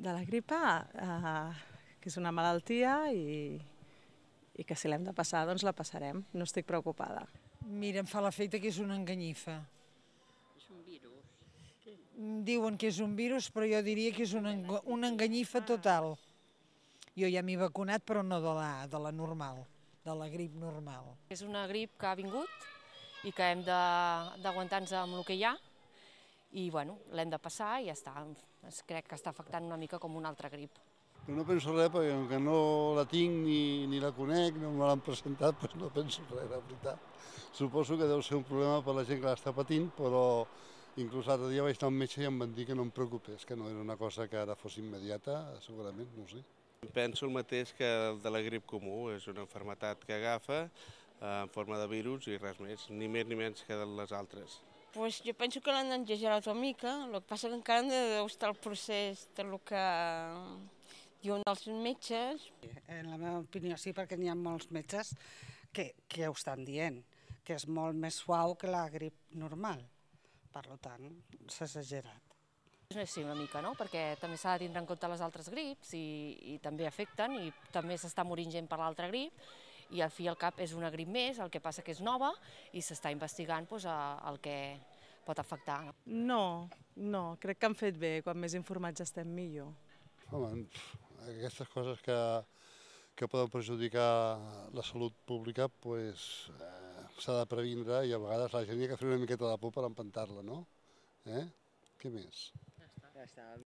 De la gripa, que és una malaltia i que si l'hem de passar, doncs la passarem. No estic preocupada. Mira, em fa l'efecte que és una enganyifa. És un virus. Diuen que és un virus, però jo diria que és una enganyifa total. Jo ja m'he vacunat, però no de la normal, de la grip normal. És una grip que ha vingut i que hem d'aguantar-nos amb el que hi ha i bueno, l'hem de passar i ja està. Crec que està afectant una mica com una altra grip. No penso res, perquè com que no la tinc ni la conec, no me l'han presentat, doncs no penso res, la veritat. Suposo que deu ser un problema per la gent que l'està patint, però inclús l'altre dia vaig anar al metge i em van dir que no em preocupés, que no era una cosa que ara fos immediata, segurament, no ho sé. Penso el mateix que el de la grip comú, és una malaltia que agafa en forma de virus i res més, ni més ni menys que les altres. Pues jo penso que l'han exagerat una mica, el que passa que encara no deu estar el procés del que diuen els metges. En la meva opinió sí, perquè n'hi ha molts metges que ho estan dient, que és molt més suau que la grip normal. Per tant, s'ha exagerat. Sí, una mica, no? Perquè també s'ha de tindre en compte les altres grips i també afecten i també s'està morint gent per l'altra grip i al fi i al cap és una grip més, el que passa que és nova i s'està investigant el que pot afectar. No, crec que han fet bé. Quan més informats estem, millor. Home, aquestes coses que poden perjudicar la salut pública s'ha de previndre i a vegades la gent hi ha que fer una miqueta de por per empantar-la, no? Què més? Ja està.